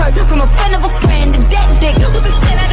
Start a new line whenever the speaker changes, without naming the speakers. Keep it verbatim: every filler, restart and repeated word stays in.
heard from a friend of a friend that that dick was a ten out